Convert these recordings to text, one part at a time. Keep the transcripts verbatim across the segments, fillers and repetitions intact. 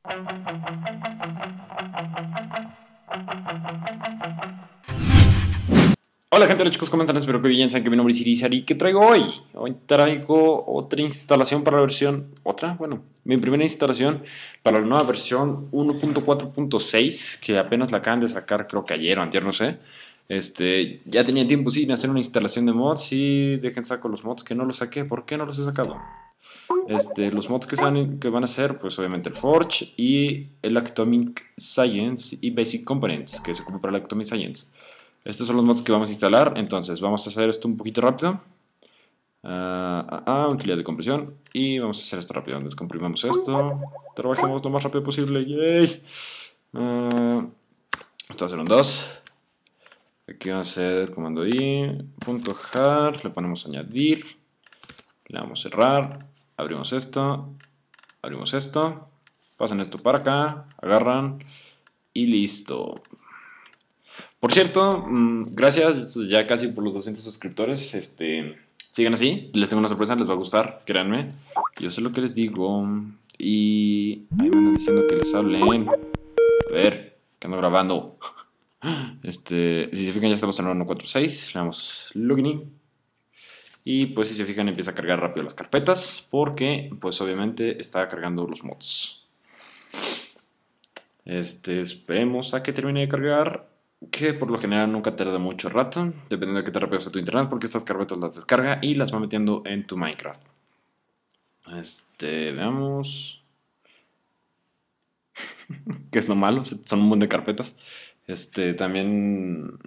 Hola gente, hola chicos, ¿cómo están? Espero que bien, saben que mi nombre es Irizar. ¿Y qué traigo hoy? Hoy traigo otra instalación para la versión... ¿Otra? Bueno, mi primera instalación para la nueva versión uno punto cuatro punto seis, que apenas la acaban de sacar, creo que ayer o antier, no sé. Este, ya tenía tiempo sin hacer una instalación de mods y dejen saco los mods que no los saqué. ¿Por qué no los he sacado? Este, los mods que, van, que van a ser, pues obviamente el Forge y el Atomic Science y Basic Components, que se ocupa para el Atomic Science. Estos son los mods que vamos a instalar, entonces vamos a hacer esto un poquito rápido. Uh, uh, uh, utilidad de compresión. Y vamos a hacer esto rápido. Descomprimamos esto. Trabajemos lo más rápido posible. ¡Yay! Uh, esto va a ser un dos. Aquí va a ser comando I. Punto jar. Le ponemos añadir. Le damos cerrar. Abrimos esto. Abrimos esto. Pasan esto para acá. Agarran. Y listo. Por cierto, mmm, gracias ya casi por los doscientos suscriptores. Este, sigan así, les tengo una sorpresa, les va a gustar, créanme. Yo sé lo que les digo. Y ahí me andan diciendo que les hablen. A ver, que ando grabando. Este, si se fijan ya estamos en el uno punto cuatro punto seis. Le damos login in. Y pues si se fijan empieza a cargar rápido las carpetas, porque pues obviamente está cargando los mods. Este, esperemos a que termine de cargar, que por lo general nunca tarda mucho rato, dependiendo de qué tan rápido sea tu internet, porque estas carpetas las descarga y las va metiendo en tu Minecraft. Este, veamos. ¿Qué es lo malo? Son un montón de carpetas. Este, también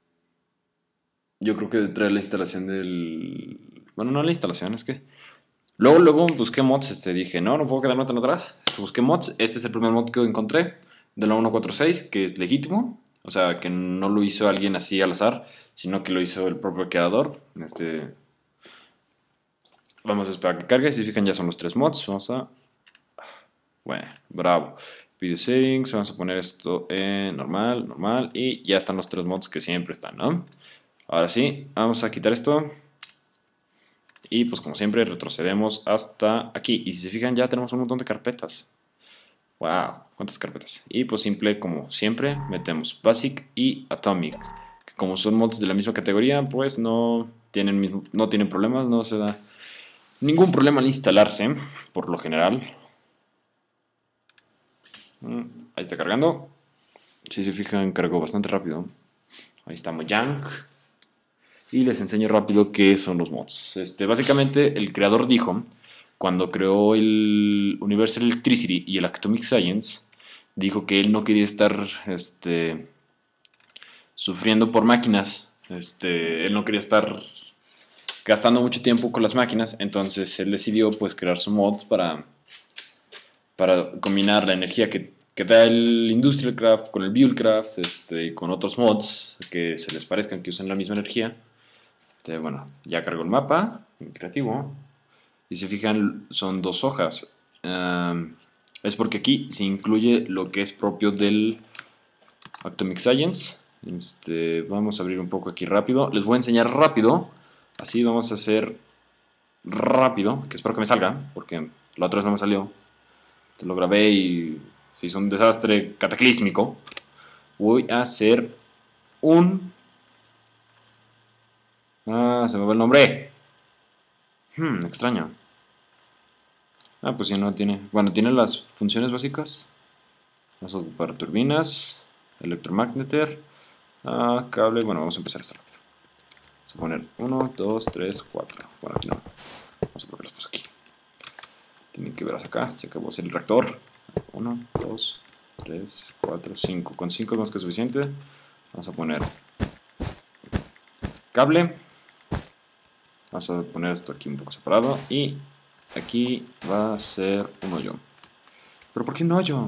yo creo que trae la instalación del... Bueno, no la instalación, es que... Luego, luego busqué mods, este, dije, no, no puedo quedarme tan atrás. Busqué mods, este es el primer mod que encontré, de la uno punto cuatro punto seis, que es legítimo. O sea, que no lo hizo alguien así al azar, sino que lo hizo el propio creador. Este... Vamos a esperar a que cargue. Si se fijan ya son los tres mods. Vamos a... Bueno, bravo. Video settings, vamos a poner esto en normal, normal. Y ya están los tres mods que siempre están, ¿no? Ahora sí, vamos a quitar esto. Y pues como siempre retrocedemos hasta aquí. Y si se fijan ya tenemos un montón de carpetas. Wow, cuántas carpetas. Y pues simple, como siempre, metemos Basic y Atomic, que como son mods de la misma categoría, pues no tienen, mismo, no tienen problemas, no se da ningún problema al instalarse, por lo general. Ahí está cargando. Si se fijan, cargó bastante rápido. Ahí está Mojang. Y les enseño rápido qué son los mods. Este, básicamente, el creador dijo... Cuando creó el Universal Electricity y el Atomic Science, dijo que él no quería estar este, sufriendo por máquinas. Este, él no quería estar gastando mucho tiempo con las máquinas. Entonces él decidió pues, crear su mod para, para combinar la energía que, que da el Industrial Craft con el Buildcraft este, y con otros mods que se les parezcan, que usen la misma energía. Este, bueno, ya cargó el mapa, creativo. Y si fijan, son dos hojas. Um, es porque aquí se incluye lo que es propio del Atomic Science. Este, vamos a abrir un poco aquí rápido. Les voy a enseñar rápido. Así vamos a hacer rápido. Que espero que me salga, porque la otra vez no me salió. Te lo grabé y se hizo un desastre cataclísmico. Voy a hacer un... Ah, se me va el nombre. Hmm, extraño. Ah, pues ya no tiene... Bueno, tiene las funciones básicas. Vamos a ocupar turbinas, electromagneter, ah, cable... Bueno, vamos a empezar esto rápido. Vamos a poner uno, dos, tres, cuatro. Bueno, aquí no. Vamos a poner las cosas aquí. Tienen que ver hasta acá. Se acabó de hacer el reactor. uno, dos, tres, cuatro, cinco. Con cinco es más que suficiente. Vamos a poner cable. Vamos a poner esto aquí un poco separado. Y aquí va a ser un hoyo. ¿Pero por qué un hoyo?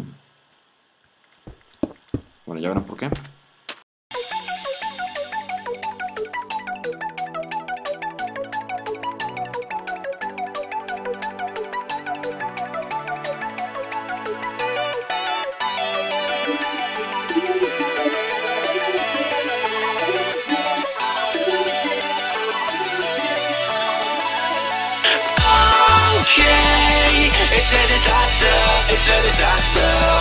Bueno, ya verán por qué. It's a disaster, it's a disaster.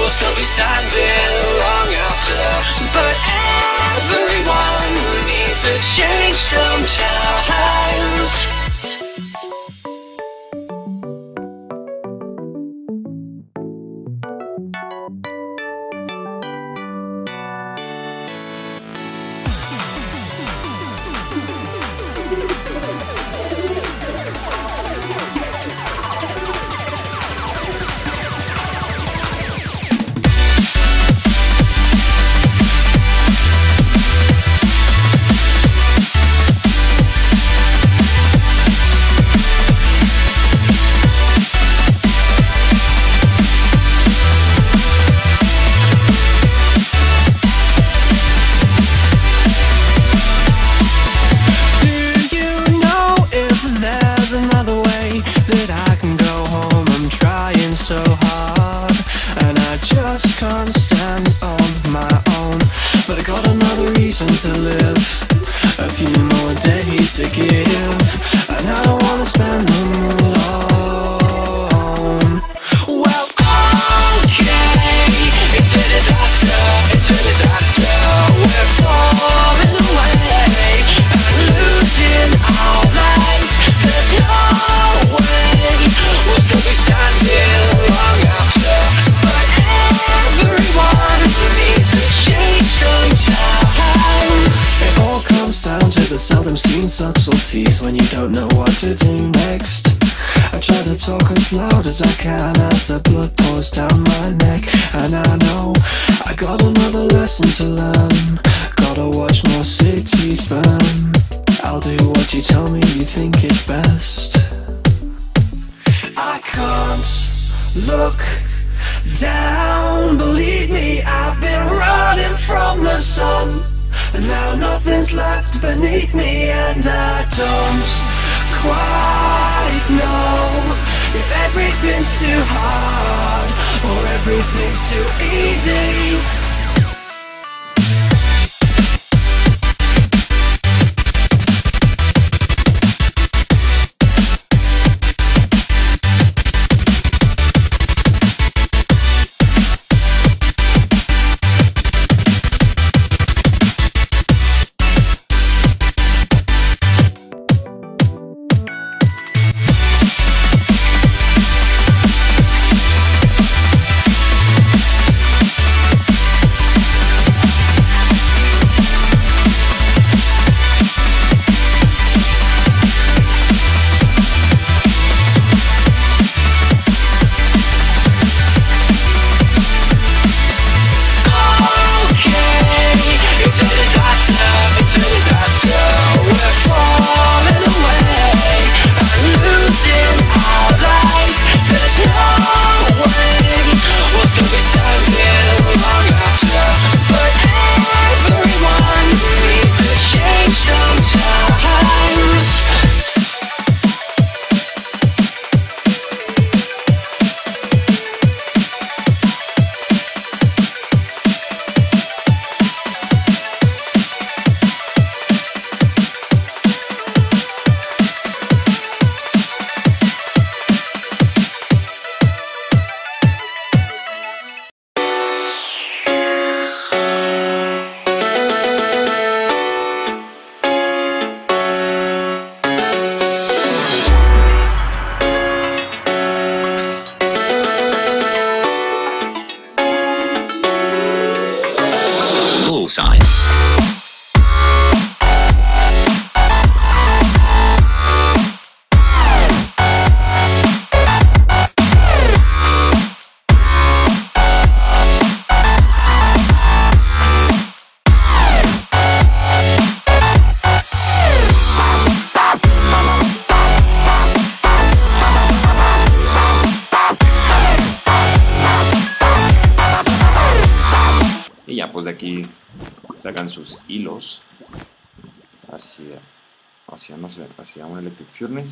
will still be standing long after. But everyone needs a change sometimes. To live a few more days to give, and I don't wanna spend them alone. Well, okay, it's a disaster, it's a disaster. We're falling away and losing our light. There's no way we'll still be standing long after. But everyone needs a change sometimes. It all comes down to the seldom seen subtleties when you don't know what to do next. I try to talk as loud as I can as the blood pours down my neck. And I know I got another lesson to learn. Gotta watch more cities burn. I'll do what you tell me you think is best. I can't look down, believe me, I've been running from the sun. And now nothing's left beneath me, and I don't quite know if everything's too hard or everything's too easy. Bullseye. Y ya pues de aquí sacan sus hilos hacia, hacia, no sé, hacia un electric furnace.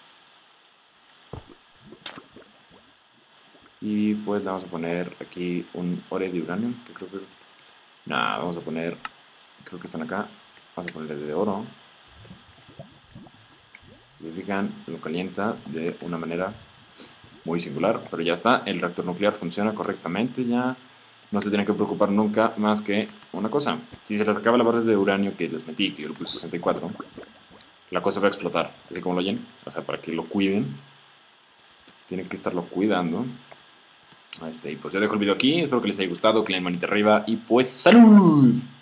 Y pues le vamos a poner aquí un ore de uranio, que creo que... Nada, vamos a poner, creo que están acá, vamos a ponerle de oro. Si se fijan, lo calienta de una manera muy singular, pero ya está. El reactor nuclear funciona correctamente ya. No se tienen que preocupar nunca más que una cosa. Si se les acaba la barra de uranio que les metí, que yo le puse sesenta y cuatro, la cosa va a explotar. Así como lo oyen. O sea, para que lo cuiden. Tienen que estarlo cuidando. Este, y pues yo dejo el video aquí. Espero que les haya gustado. Que le den manita arriba. Y pues ¡salud!